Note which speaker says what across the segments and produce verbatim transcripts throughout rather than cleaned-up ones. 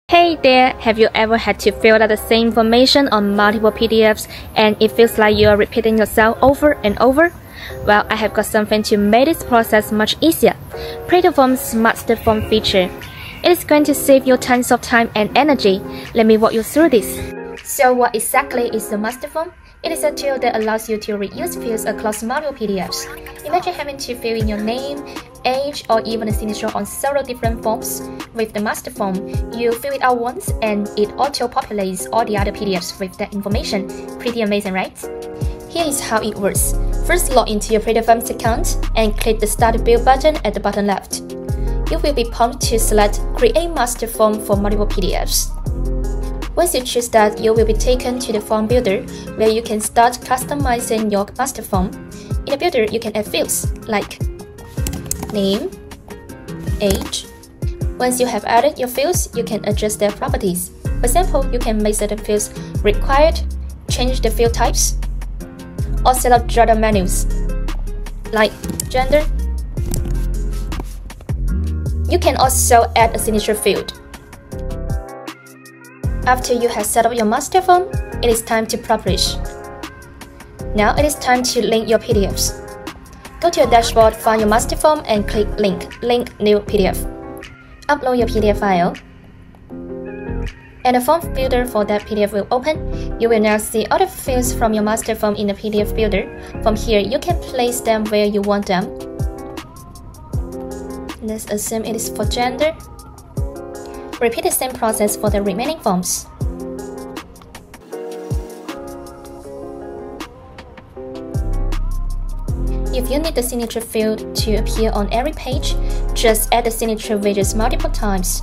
Speaker 1: Hey there, have you ever had to fill out the same information on multiple P D Fs and it feels like you are repeating yourself over and over? Well, I have got something to make this process much easier. PlatoForms Master Form feature. It is going to save you tons of time and energy. Let me walk you through this. So what exactly is the Master Form? It is a tool that allows you to reuse fields across multiple P D Fs. Imagine having to fill in your name, age, or even a signature on several different forms. With the Master Form, you fill it out once and it auto-populates all the other P D Fs with that information. Pretty amazing, right? Here is how it works. First, log into your PlatoForms account and click the Start Build button at the bottom left. You will be prompted to select Create Master Form for multiple P D Fs. Once you choose that, you will be taken to the form builder, where you can start customizing your master form. In the builder, you can add fields like name, age. Once you have added your fields, you can adjust their properties. For example, you can make certain fields required, change the field types, or set up drop-down menus like gender. You can also add a signature field. After you have set up your master form, it is time to publish. Now it is time to link your P D Fs. Go to your dashboard, find your master form and click Link, Link New P D F. Upload your P D F file. And the form builder for that P D F will open. You will now see all the fields from your master form in the P D F builder. From here, you can place them where you want them. Let's assume it is for gender. Repeat the same process for the remaining forms. If you need the signature field to appear on every page, just add the signature widgets multiple times.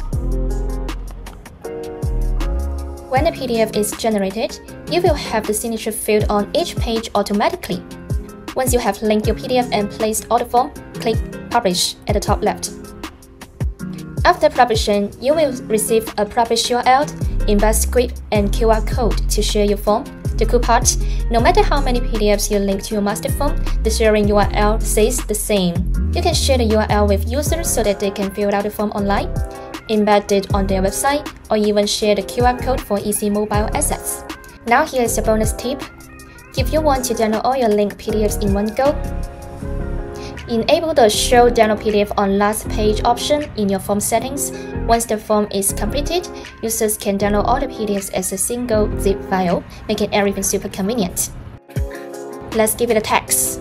Speaker 1: When the P D F is generated, you will have the signature field on each page automatically. Once you have linked your P D F and placed all the form, click Publish at the top left. After publishing, you will receive a publish U R L, embed script, and Q R code to share your form. The cool part, no matter how many P D Fs you link to your master form, the sharing U R L stays the same. You can share the U R L with users so that they can fill out the form online, embed it on their website, or even share the Q R code for easy mobile access. Now here is a bonus tip. If you want to download all your linked P D Fs in one go, enable the Show Download P D F on Last Page option in your form settings. Once the form is completed, users can download all the P D Fs as a single zip file, making everything super convenient. Let's give it a text.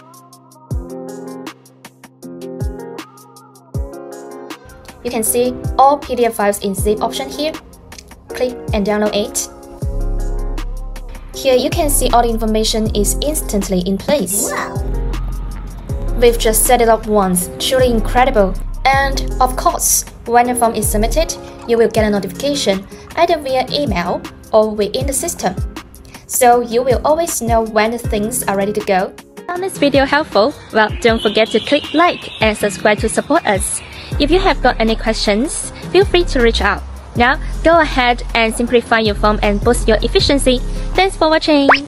Speaker 1: You can see all P D F files in zip option here. Click and download it. Here you can see all the information is instantly in place.
Speaker 2: Wow.
Speaker 1: We've just set it up once, truly incredible. And of course, when the form is submitted, you will get a notification either via email or within the system. So you will always know when the things are ready to go. Found this video helpful? Well, don't forget to click like and subscribe to support us. If you have got any questions, feel free to reach out. Now, go ahead and simplify your form and boost your efficiency. Thanks for watching!